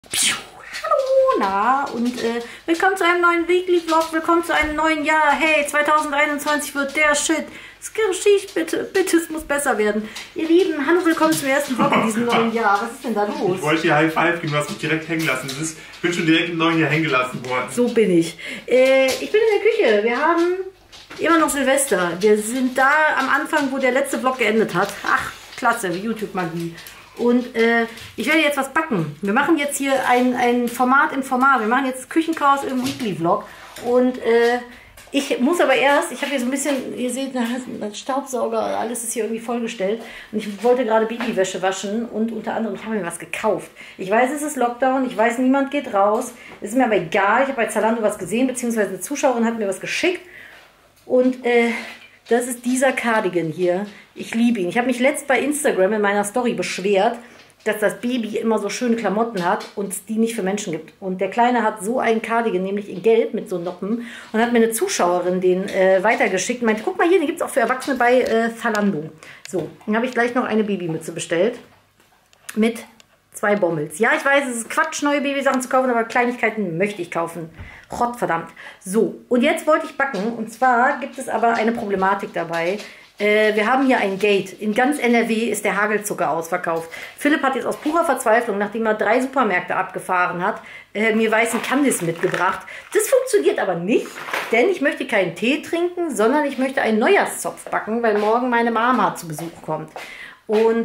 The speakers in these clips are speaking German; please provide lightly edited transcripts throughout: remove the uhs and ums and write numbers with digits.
Hallo, na und willkommen zu einem neuen Weekly Vlog, willkommen zu einem neuen Jahr. Hey, 2021 wird der Shit. Es geschieht, bitte, es muss besser werden. Ihr Lieben, hallo, willkommen zum ersten Vlog in diesem neuen Jahr. Was ist denn da los? Ich wollte dir High Five geben, du hast mich direkt hängen lassen. Ich bin schon direkt im neuen Jahr hängen gelassen worden. So bin ich. Ich bin in der Küche. Wir haben immer noch Silvester. Wir sind da am Anfang, wo der letzte Vlog geendet hat. Ach, klasse, YouTube-Magie. Und ich werde jetzt was backen. Wir machen jetzt hier ein Format im Format. Wir machen jetzt Küchenchaos im Weekly-Vlog. Und ich muss aber erst, ich habe hier so ein bisschen, ihr seht, ein Staubsauger, alles ist hier irgendwie vollgestellt. Und ich wollte gerade Babywäsche waschen und unter anderem, ich habe mir was gekauft. Ich weiß, es ist Lockdown, ich weiß, niemand geht raus. Es ist mir aber egal, ich habe bei Zalando was gesehen, beziehungsweise eine Zuschauerin hat mir was geschickt. Und das ist dieser Cardigan hier. Ich liebe ihn. Ich habe mich letzt bei Instagram in meiner Story beschwert, dass das Baby immer so schöne Klamotten hat und es die nicht für Menschen gibt. Und der Kleine hat so einen Cardigan, nämlich in Gelb mit so Noppen. Und hat mir eine Zuschauerin den weitergeschickt und meinte, guck mal hier, den gibt es auch für Erwachsene bei Zalando. So, dann habe ich gleich noch eine Babymütze bestellt mit 2 Bommels. Ja, ich weiß, es ist Quatsch, neue Babysachen zu kaufen, aber Kleinigkeiten möchte ich kaufen. Gott verdammt. So, und jetzt wollte ich backen. Und zwar gibt es aber eine Problematik dabei. Wir haben hier ein Gate. In ganz NRW ist der Hagelzucker ausverkauft. Philipp hat jetzt aus purer Verzweiflung, nachdem er 3 Supermärkte abgefahren hat, mir weißen Kandis mitgebracht. Das funktioniert aber nicht, denn ich möchte keinen Tee trinken, sondern ich möchte einen Neujahrszopf backen, weil morgen meine Mama zu Besuch kommt. Und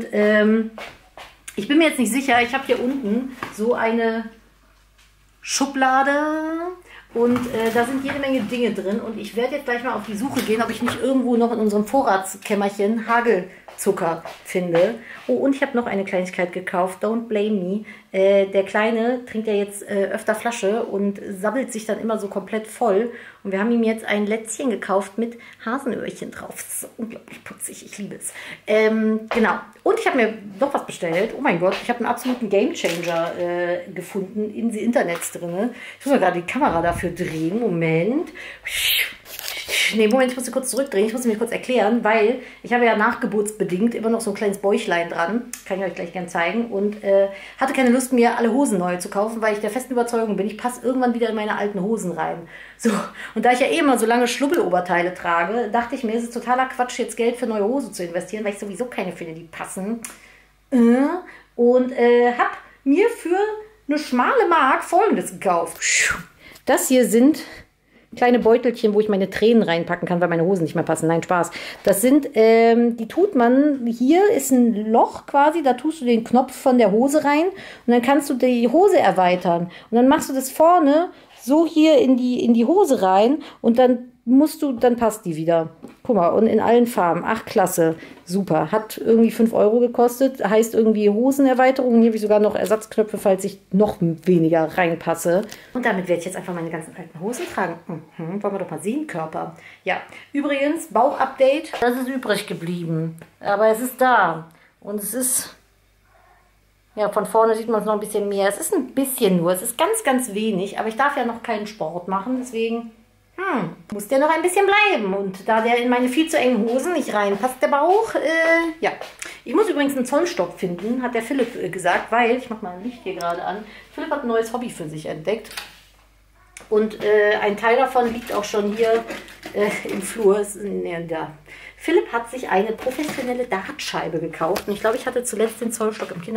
ich bin mir jetzt nicht sicher, ich habe hier unten so eine Schublade. Und da sind jede Menge Dinge drin. Und ich werde jetzt gleich mal auf die Suche gehen, ob ich nicht irgendwo noch in unserem Vorratskämmerchen Hagelzucker finde. Oh, und ich habe noch eine Kleinigkeit gekauft. Don't blame me. Der Kleine trinkt ja jetzt öfter Flasche und sabbelt sich dann immer so komplett voll. Und wir haben ihm jetzt ein Lätzchen gekauft mit Hasenöhrchen drauf. Das ist so unglaublich putzig. Ich liebe es. Genau. Und ich habe mir noch was bestellt. Oh mein Gott, ich habe einen absoluten Gamechanger gefunden in die Internets drin. Ich muss mal gerade die Kamera dafür drehen. Moment. Nee, Moment, ich muss sie kurz zurückdrehen. Ich muss sie mir kurz erklären, weil ich habe ja nachgeburtsbedingt immer noch so ein kleines Bäuchlein dran. Kann ich euch gleich gerne zeigen. Und hatte keine Lust, mir alle Hosen neu zu kaufen, weil ich der festen Überzeugung bin, ich passe irgendwann wieder in meine alten Hosen rein. So, und da ich ja eh immer so lange Schlubbeloberteile trage, dachte ich mir, es ist totaler Quatsch, jetzt Geld für neue Hosen zu investieren, weil ich sowieso keine finde, die passen. Und habe mir für eine schmale Mark Folgendes gekauft. Das hier sind kleine Beutelchen, wo ich meine Tränen reinpacken kann, weil meine Hosen nicht mehr passen. Nein, Spaß. Das sind, die tut man, hier ist ein Loch quasi, da tust du den Knopf von der Hose rein und dann kannst du die Hose erweitern. Und dann machst du das vorne so hier in die Hose rein und dann dann passt die wieder. Guck mal, und in allen Farben. Ach, klasse. Super. Hat irgendwie 5 € gekostet. Heißt irgendwie Hosenerweiterung. Hier habe ich sogar noch Ersatzknöpfe, falls ich noch weniger reinpasse. Und damit werde ich jetzt einfach meine ganzen alten Hosen tragen. Wollen wir doch mal sehen, Körper. Ja, übrigens, Bauchupdate. Das ist übrig geblieben. Aber es ist da. Und es ist... Ja, von vorne sieht man es noch ein bisschen mehr. Es ist ein bisschen nur. Es ist ganz, ganz wenig. Aber ich darf ja noch keinen Sport machen. Deswegen... muss der noch ein bisschen bleiben. Und da der in meine viel zu engen Hosen nicht reinpasst, der Bauch, ja. Ich muss übrigens einen Zollstock finden, hat der Philipp gesagt, weil, ich mache mal ein Licht hier gerade an, Philipp hat ein neues Hobby für sich entdeckt. Und ein Teil davon liegt auch schon hier im Flur. Da. Philipp hat sich eine professionelle Dartscheibe gekauft. Und ich glaube, ich hatte zuletzt den Zollstock im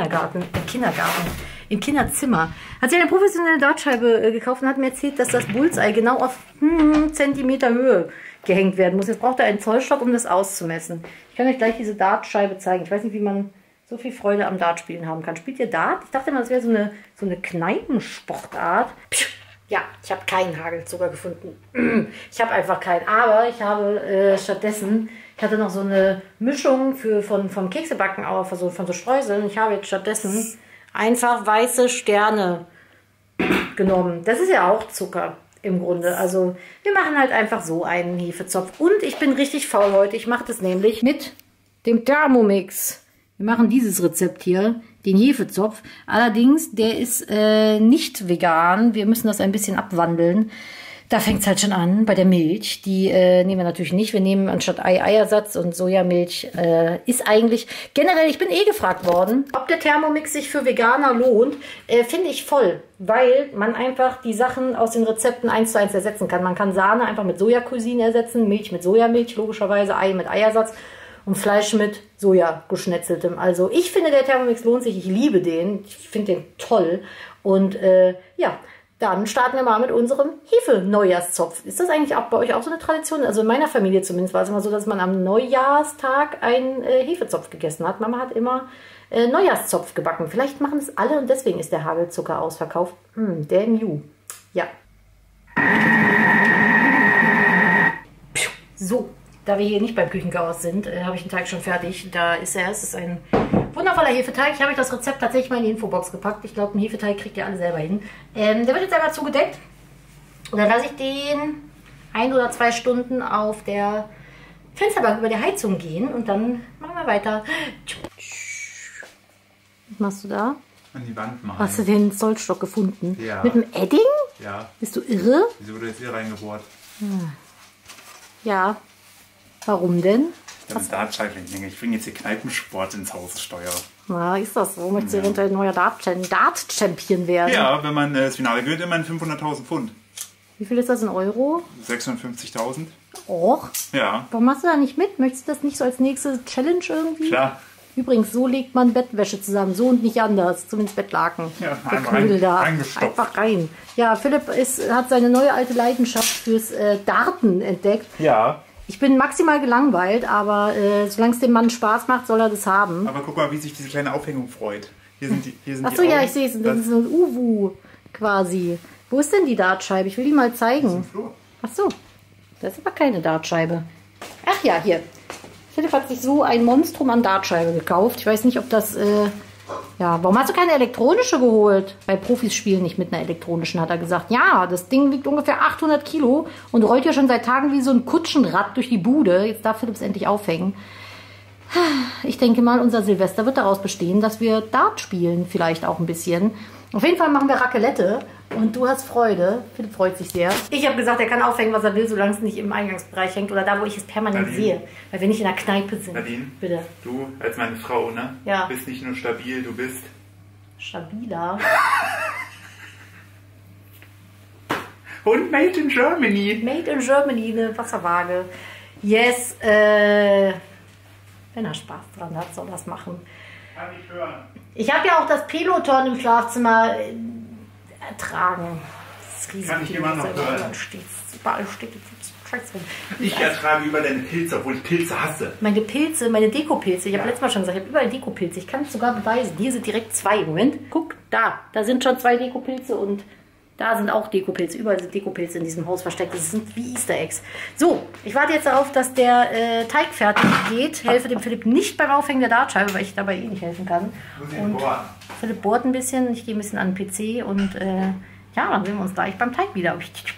im Kinderzimmer. Hat sich eine professionelle Dartscheibe gekauft und hat mir erzählt, dass das Bullseye genau auf Zentimeter Höhe gehängt werden muss. Jetzt braucht er einen Zollstock, um das auszumessen. Ich kann euch gleich diese Dartscheibe zeigen. Ich weiß nicht, wie man so viel Freude am Dartspielen haben kann. Spielt ihr Dart? Ich dachte immer, das wäre so eine Kneipensportart. Ja, ich habe keinen Hagelzucker gefunden. Ich habe einfach keinen. Aber ich habe stattdessen, ich hatte noch so eine Mischung vom Keksebacken, aber von so Streuseln. Ich habe jetzt stattdessen einfach weiße Sterne genommen. Das ist ja auch Zucker im Grunde. Also wir machen halt einfach so einen Hefezopf. Und ich bin richtig faul heute. Ich mache das nämlich mit dem Thermomix. Wir machen dieses Rezept hier, den Hefezopf. Allerdings, der ist nicht vegan. Wir müssen das ein bisschen abwandeln. Da fängt es halt schon an bei der Milch. Die nehmen wir natürlich nicht. Wir nehmen anstatt Ei Eiersatz und Sojamilch. Ist eigentlich generell, ich bin gefragt worden, ob der Thermomix sich für Veganer lohnt. Finde ich voll, weil man einfach die Sachen aus den Rezepten 1:1 ersetzen kann. Man kann Sahne einfach mit Sojacuisine ersetzen, Milch mit Sojamilch logischerweise, Ei mit Eiersatz und Fleisch mit Soja geschnetzeltem. Also ich finde, der Thermomix lohnt sich. Ich liebe den. Ich finde den toll. Und ja, dann starten wir mal mit unserem Hefe-Neujahrszopf. Ist das eigentlich auch bei euch auch so eine Tradition? Also in meiner Familie zumindest war es immer so, dass man am Neujahrstag einen Hefezopf gegessen hat. Mama hat immer Neujahrszopf gebacken. Vielleicht machen es alle und deswegen ist der Hagelzucker ausverkauft. Damn you. Ja. So, da wir hier nicht beim Küchenchaos sind, habe ich den Teig schon fertig. Da ist er. Es ist ein wundervoller Hefeteig. Ich habe euch das Rezept tatsächlich mal in die Infobox gepackt. Ich glaube, einen Hefeteig kriegt ihr alle selber hin. Der wird jetzt einmal zugedeckt. Und dann lasse ich den 1 oder 2 Stunden auf der Fensterbank über der Heizung gehen. Und dann machen wir weiter. Was machst du da? An die Wand machen. Hast du den Zollstock gefunden? Ja. Mit dem Edding? Ja. Bist du irre? Wieso wurde jetzt hier reingebohrt? Ja. Warum denn? Das ist Dartscheibenlänge. Ich bringe jetzt hier Kneipensport ins Haus, Steuer. Na, ist das so? Möchtest du eventuell ein neuer Dart-Champion werden? Ja, wenn man das Finale gewinnt, immerhin 500.000 Pfund. Wie viel ist das in Euro? 650.000. Och. Ja. Warum machst du da nicht mit? Möchtest du das nicht so als nächste Challenge irgendwie? Klar. Übrigens, so legt man Bettwäsche zusammen. So und nicht anders. Zumindest Bettlaken. Ja, der einfach Knüppel da. reingestopft. Einfach rein. Ja, Philipp hat seine neue alte Leidenschaft fürs Darten entdeckt. Ja. Ich bin maximal gelangweilt, aber solange es dem Mann Spaß macht, soll er das haben. Aber guck mal, wie sich diese kleine Aufhängung freut. Hier sind die Achso, ja, ich sehe es. Das ist so ein Uwu quasi. Wo ist denn die Dartscheibe? Ich will die mal zeigen. Achso, das ist aber keine Dartscheibe. Ach ja, hier. Philipp hat sich so ein Monstrum an Dartscheibe gekauft. Ich weiß nicht, ob das... ja, warum hast du keine elektronische geholt? Bei Profis spielen nicht mit einer elektronischen, hat er gesagt. Ja, das Ding wiegt ungefähr 800 Kilo und rollt ja schon seit Tagen wie so ein Kutschenrad durch die Bude. Jetzt darf Philipp es endlich aufhängen. Ich denke mal, unser Silvester wird daraus bestehen, dass wir Dart spielen, vielleicht auch ein bisschen. Auf jeden Fall machen wir Raclette und du hast Freude. Philipp freut sich sehr. Ich habe gesagt, er kann aufhängen, was er will, solange es nicht im Eingangsbereich hängt oder da, wo ich es permanent sehe. Weil wir nicht in der Kneipe sind. Nadine, bitte. Du als meine Frau, ne? Ja. Bist nicht nur stabil, du bist... Stabiler. Und Made in Germany. Made in Germany, eine Wasserwaage. Yes, wenn er Spaß dran hat, soll er das machen. Kann ich hören. Ich habe ja auch das Peloton im Schlafzimmer ertragen. Das ist riesig. Kann ich immer noch hören. Überall steht Scheiß rum. Ich ertrage über deine Pilze, obwohl ich Pilze hasse. Meine Pilze, meine Dekopilze. Ich habe letztes Mal schon gesagt, ich habe überall Dekopilze. Ich kann es sogar beweisen. Hier sind direkt 2. Moment, guck, da sind schon 2 Dekopilze und da sind auch Dekopilze. Überall sind Dekopilze in diesem Haus versteckt. Das sind wie Easter Eggs. So, ich warte jetzt darauf, dass der Teig fertig geht. Helfe dem Philipp nicht beim Aufhängen der Dartscheibe, weil ich dabei eh nicht helfen kann. Und Philipp bohrt ein bisschen. Ich gehe ein bisschen an den PC und ja, dann sehen wir uns gleich beim Teig wieder.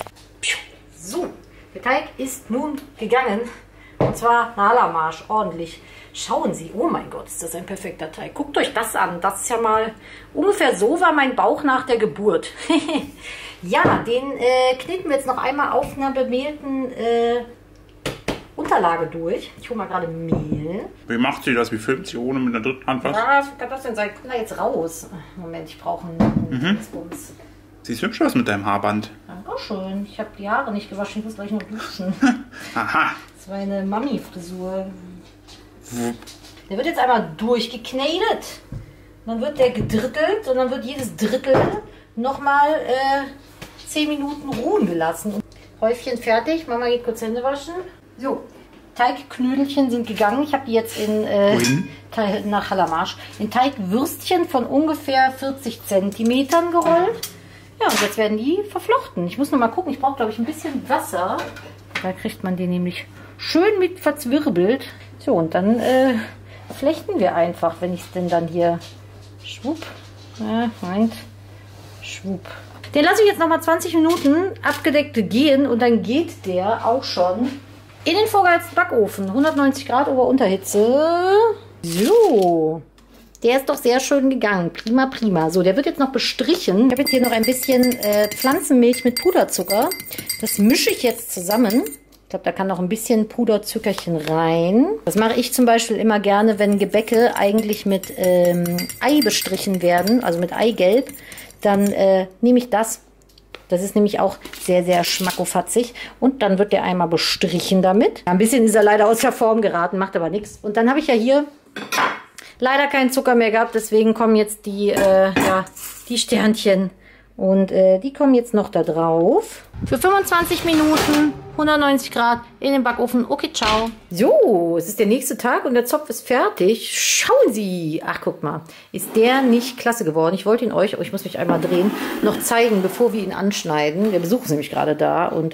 So, der Teig ist nun gegangen. Und zwar Nalamarsch, ordentlich. Schauen Sie, oh mein Gott, ist das ein perfekter Teig. Guckt euch das an. Das ist ja mal, ungefähr so war mein Bauch nach der Geburt. Ja, den kneten wir jetzt noch einmal auf einer bemehlten Unterlage durch. Ich hole mal gerade Mehl. Wie macht sie das? Wie filmt sie ohne mit der dritten Hand was? Was kann das denn sein? Komm da jetzt raus. Moment, ich brauche einen Dingsbums. Siehst hübsch aus mit deinem Haarband. Dankeschön. Ich habe die Haare nicht gewaschen. Ich muss gleich noch duschen. Aha. Das war eine Mami-Frisur. Der wird jetzt einmal durchgeknetet. Dann wird der gedrittelt und dann wird jedes Drittel nochmal 10 Minuten ruhen gelassen. Häufchen fertig. Mama geht kurz Hände waschen. So, Teigknödelchen sind gegangen. Ich habe die jetzt in nach Halamarsch in Teigwürstchen von ungefähr 40 cm gerollt. Ja, und jetzt werden die verflochten. Ich muss noch mal gucken. Ich brauche, glaube ich, ein bisschen Wasser. Da kriegt man die nämlich schön mit verzwirbelt. So, und dann flechten wir einfach, wenn ich es denn dann hier schwupp. Moment. Schwupp. Den lasse ich jetzt noch mal 20 Minuten abgedeckt gehen und dann geht der auch schon in den vorgeheizten Backofen. 190 Grad Ober-Unterhitze. So. Der ist doch sehr schön gegangen. Prima, prima. So, der wird jetzt noch bestrichen. Ich habe jetzt hier noch ein bisschen Pflanzenmilch mit Puderzucker. Das mische ich jetzt zusammen. Ich glaube, da kann noch ein bisschen Puderzuckerchen rein. Das mache ich zum Beispiel immer gerne, wenn Gebäcke eigentlich mit Ei bestrichen werden, also mit Eigelb. Dann nehme ich das. Das ist nämlich auch sehr, sehr schmackofatzig. Und dann wird der einmal bestrichen damit. Ein bisschen ist er leider aus der Form geraten, macht aber nichts. Und dann habe ich ja hier leider keinen Zucker mehr gehabt. Deswegen kommen jetzt die Sternchen. Und die kommen jetzt noch da drauf. Für 25 Minuten, 190 Grad in den Backofen. Okay, ciao. So, es ist der nächste Tag und der Zopf ist fertig. Schauen Sie. Ach, guck mal. Ist der nicht klasse geworden? Ich wollte ihn euch, ich muss mich einmal drehen, noch zeigen, bevor wir ihn anschneiden. Der Besuch ist nämlich gerade da. Und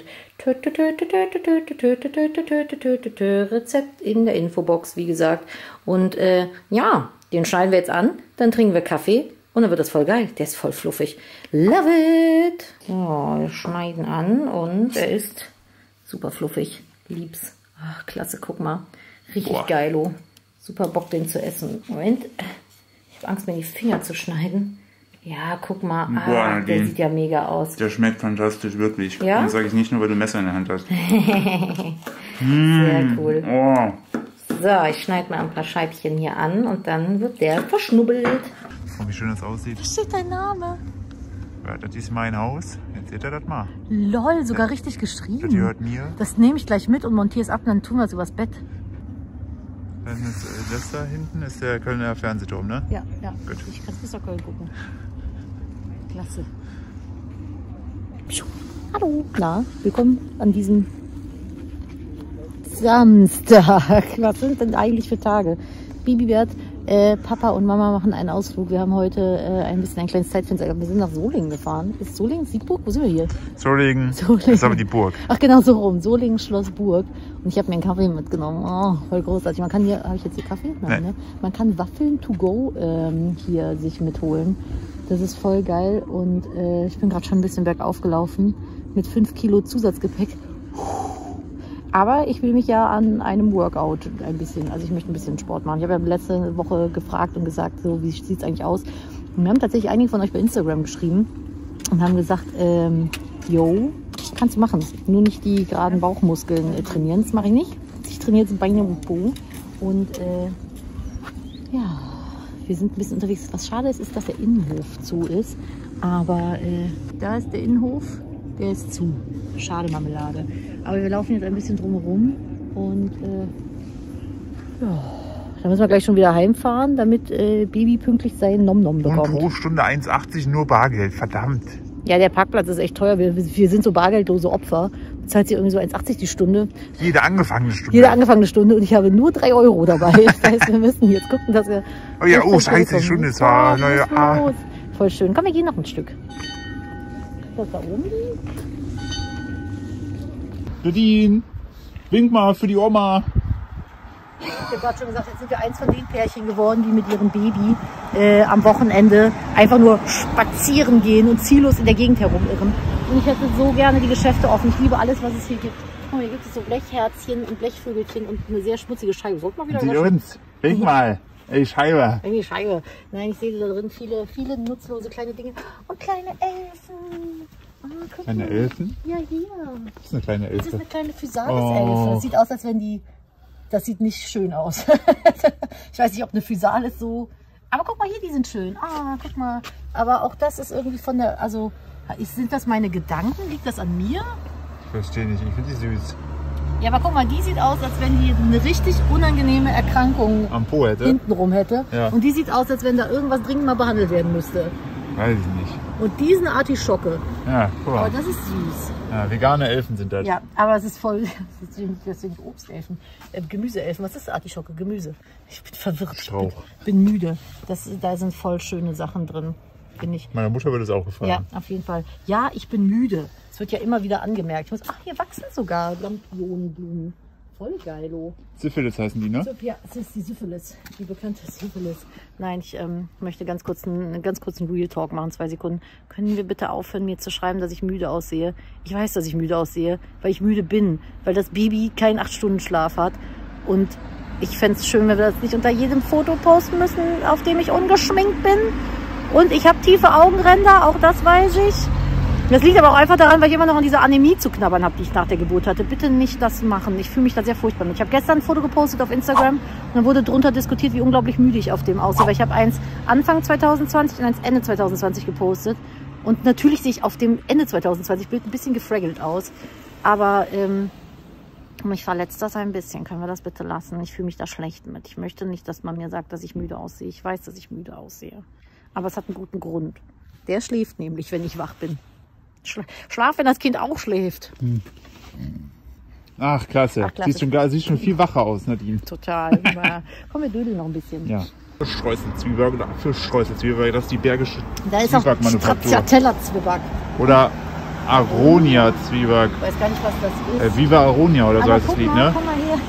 Rezept in der Infobox, wie gesagt. Und ja, den schneiden wir jetzt an. Dann trinken wir Kaffee. Und dann wird das voll geil. Der ist voll fluffig. Love it! So, wir schneiden an und er ist super fluffig. Lieb's. Ach, klasse, guck mal. Richtig geilo. Super Bock, den zu essen. Moment. Ich habe Angst, mir die Finger zu schneiden. Ja, guck mal. Ah, der sieht ja mega aus. Der schmeckt fantastisch, wirklich. Ja? Das sage ich nicht nur, weil du ein Messer in der Hand hast. Sehr cool. Oh. So, ich schneide mal ein paar Scheibchen hier an und dann wird der verschnubbelt. Oh, wie schön das aussieht. Wo steht dein Name? Ja, das ist mein Haus. Jetzt seht ihr das mal. Lol, sogar richtig geschrieben. Das gehört mir. Das nehme ich gleich mit und montiere es ab und dann tun wir es übers Bett. Dann ist das da hinten ist der Kölner Fernsehturm, ne? Ja, ja. Gut. Ich kann bis nach Köln gucken. Klasse. Hallo. Na, willkommen an diesem Samstag. Was sind denn eigentlich für Tage? Bibibert, Papa und Mama machen einen Ausflug. Wir haben heute ein kleines Zeitfenster. Wir sind nach Solingen gefahren. Ist Solingen Siegburg? Wo sind wir hier? Solingen. Ist aber die Burg. Ach genau, so rum. Solingen, Schloss Burg. Und ich habe mir einen Kaffee mitgenommen. Oh, voll großartig. Man kann hier, habe ich jetzt hier Kaffee? Nein, ne? Man kann Waffeln to go hier sich mitholen. Das ist voll geil. Und ich bin gerade schon ein bisschen bergauf gelaufen mit 5 Kilo Zusatzgepäck. Aber ich will mich ja an einem Workout ein bisschen, also ich möchte ein bisschen Sport machen. Ich habe ja letzte Woche gefragt und gesagt, so wie sieht es eigentlich aus? Und wir haben tatsächlich einige von euch bei Instagram geschrieben und haben gesagt, yo, kannst du machen. Nur nicht die geraden Bauchmuskeln trainieren. Das mache ich nicht. Ich trainiere jetzt Beine und Po. Und ja, wir sind ein bisschen unterwegs. Was schade ist, ist, dass der Innenhof zu ist. Aber da ist der Innenhof. Der ist zu. Schade Marmelade. Aber wir laufen jetzt ein bisschen drumherum und ja, da müssen wir gleich schon wieder heimfahren, damit Baby pünktlich sein Nom-Nom bekommt. Und pro Stunde 1,80 nur Bargeld, verdammt. Ja, der Parkplatz ist echt teuer. Wir sind so bargeldlose Opfer. Zahlt sie irgendwie so 1,80 die Stunde. Jede angefangene Stunde. Jede angefangene Stunde und ich habe nur 3 Euro dabei. Das heißt, wir müssen jetzt gucken, dass wir... Oh ja, oh scheiße, die Stunde ist naja. Voll schön. Komm, wir gehen noch ein Stück. Das da oben liegt. Nadine, wink mal für die Oma. Ich habe gerade schon gesagt, jetzt sind wir eins von den Pärchen geworden, die mit ihrem Baby am Wochenende einfach nur spazieren gehen und ziellos in der Gegend herumirren. Und ich hätte so gerne die Geschäfte offen. Ich liebe alles, was es hier gibt. Oh, hier gibt es so Blechherzchen und Blechvögelchen und eine sehr schmutzige Scheibe. Sollte mal wieder Sie uns, wink mal. Ey, Scheibe. Irgendwie Scheibe. Nein, ich sehe da drin viele nutzlose kleine Dinge. Und kleine Elfen. Oh, kleine mal. Elfen? Ja, hier. Das ist eine kleine Elfe. Das ist eine kleine Physalis-Elfe. Das sieht aus, als wenn die... Das sieht nicht schön aus. Ich weiß nicht, ob eine Physalis so... Aber guck mal hier, die sind schön. Ah, guck mal. Aber auch das ist irgendwie von der... Also, sind das meine Gedanken? Liegt das an mir? Ich verstehe nicht. Ich finde die süß. Ja, aber guck mal, die sieht aus, als wenn die eine richtig unangenehme Erkrankung am Po hätte. Hintenrum hätte. Ja. Und die sieht aus, als wenn da irgendwas dringend mal behandelt werden müsste. Weiß ich nicht. Und die ist eine Artischocke. Ja, cool. Aber das ist süß. Ja, vegane Elfen sind das. Ja, aber es ist voll, das sind Obstelfen, Gemüseelfen. Was ist Artischocke? Gemüse. Ich bin verwirrt. Strauch. Ich bin müde. Da sind voll schöne Sachen drin, finde ich. Meiner Mutter würde es auch gefallen. Ja, auf jeden Fall. Ja, ich bin müde. Es wird ja immer wieder angemerkt. Hier wachsen sogar Lampionenblumen. Voll geilo. Syphilis heißen die, ne? Ja, es ist die Syphilis, die bekannte Syphilis. Nein, ich möchte einen ganz kurzen Real Talk machen, 2 Sekunden. Können wir bitte aufhören, mir zu schreiben, dass ich müde aussehe? Ich weiß, dass ich müde aussehe, weil ich müde bin, weil das Baby keinen 8-Stunden-Schlaf hat und ich fände es schön, wenn wir das nicht unter jedem Foto posten müssen, auf dem ich ungeschminkt bin. Und ich habe tiefe Augenränder, auch das weiß ich. Das liegt aber auch einfach daran, weil ich immer noch an dieser Anämie zu knabbern habe, die ich nach der Geburt hatte. Bitte nicht das machen. Ich fühle mich da sehr furchtbar mit. Ich habe gestern ein Foto gepostet auf Instagram und dann wurde drunter diskutiert, wie unglaublich müde ich auf dem aussehe. Weil ich habe eins Anfang 2020 und eins Ende 2020 gepostet. Und natürlich sehe ich auf dem Ende 2020 Bild ein bisschen gefraggelt aus. Aber mich verletzt das ein bisschen. Können wir das bitte lassen? Ich fühle mich da schlecht mit. Ich möchte nicht, dass man mir sagt, dass ich müde aussehe. Ich weiß, dass ich müde aussehe. Aber es hat einen guten Grund. Der schläft nämlich, wenn ich wach bin. Schlaf, wenn das Kind auch schläft. Ach, klasse. Ach, klasse. Siehst schon viel wacher aus, Nadine. Total. Komm, wir dödeln noch ein bisschen. Ja. Streuselzwieback oder Fischstreuselzwieback, das ist die bergische Da ist auch Zwiebackmanufaktur. Stracciatella-Zwieback. Oder Aronia-Zwieback. Ich weiß gar nicht, was das ist. Viva Aronia oder so heißt das Lied, ne? Guck mal hier.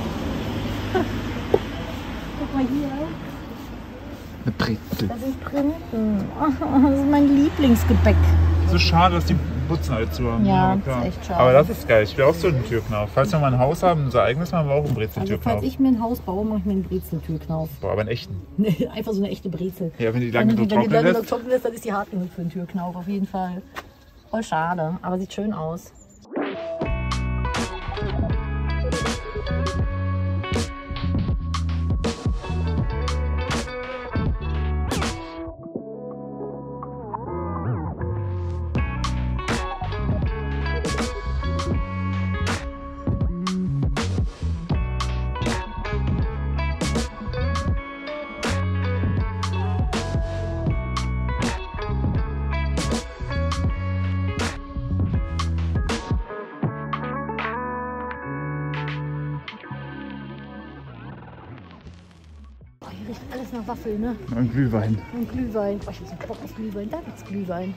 Guck mal hier. Eine Brezel. Da sind Printen. Das ist mein Lieblingsgebäck. So schade, dass die Putzen alle zu haben. Ja, aber klar. ist echt schade. Aber das ist geil. Ich will auch so einen Türknauf. Falls wir mal ein Haus haben, unser eigenes, machen wir auch einen Also Brezeltürknauf. falls ich mir ein Haus baue, mache ich mir einen Brezeltürknauf. Boah, aber einen echten. Nee, einfach so eine echte Brezel. Ja, wenn die lange so Wenn die trocken lange lässt. trocken lässt, dann ist die hart genug für einen Türknauf, auf jeden Fall. Voll schade, aber sieht schön aus. Hier riecht alles nach Waffel, ne? Und Glühwein. Und Glühwein. Oh, ich hab so einen Bock auf Glühwein. Da gibt's Glühwein.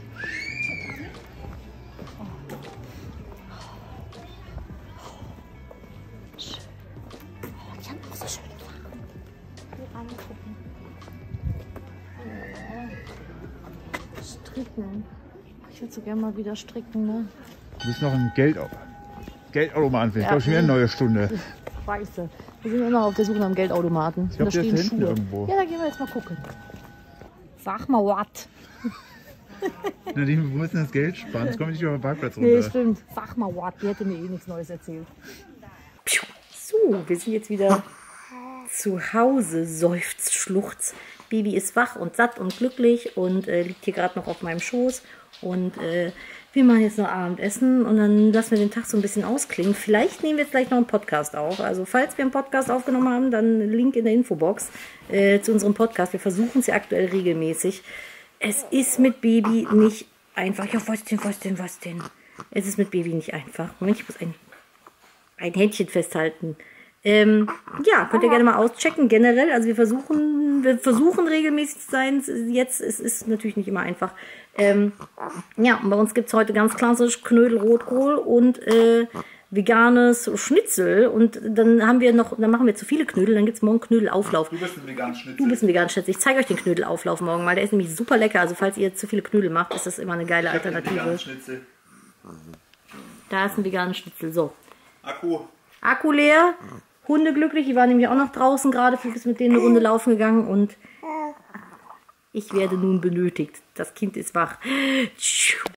Schön. Oh, die haben auch so schöne Farben. Hier angucken. Stricken. Ich würde so gerne mal wieder stricken, ne? Du bist noch ein Geldautomaten. Ich Ja. glaube, schon wieder eine neue Stunde. Scheiße. Wir sind immer auf der Suche nach einem Geldautomaten. Ich glaube, Da der stehen ist da hinten Schuhe. irgendwo. Ja, da gehen wir jetzt mal gucken. Sag mal, what? Nadine, wo ist denn das Geld sparen? Jetzt komme ich nicht über den Parkplatz runter. Nee, stimmt. Sag mal, what? Die hätte mir eh nichts Neues erzählt. So, wir sind jetzt wieder zu Hause. Seufzt, schluchzt. Baby ist wach und satt und glücklich und liegt hier gerade noch auf meinem Schoß. Und wir machen jetzt noch Abendessen und dann lassen wir den Tag so ein bisschen ausklingen. Vielleicht nehmen wir jetzt gleich noch einen Podcast auf. Also falls wir einen Podcast aufgenommen haben, dann Link in der Infobox zu unserem Podcast. Wir versuchen es ja aktuell regelmäßig. Es ist mit Baby nicht einfach. Ja, was denn? Es ist mit Baby nicht einfach. Moment, ich muss ein Händchen festhalten. Ja, könnt ihr gerne mal auschecken, generell. Also wir versuchen regelmäßig zu sein. Jetzt, es ist natürlich nicht immer einfach. Ja, und bei uns gibt es heute ganz klassisch Knödel Rotkohl und veganes Schnitzel. Und dann machen wir zu viele Knödel, dann gibt es morgen Knödelauflauf. Du bist ein veganer Schnitzel. Du bist ein veganer Schnitzel. Ich zeige euch den Knödelauflauf morgen mal. Der ist nämlich super lecker. Also falls ihr zu viele Knödel macht, ist das immer eine geile Alternative. Schnitzel. Da ist ein veganer Schnitzel. So. Akku leer. Hunde glücklich, die waren nämlich auch noch draußen gerade, ist mit denen eine Runde laufen gegangen und ich werde nun benötigt. Das Kind ist wach.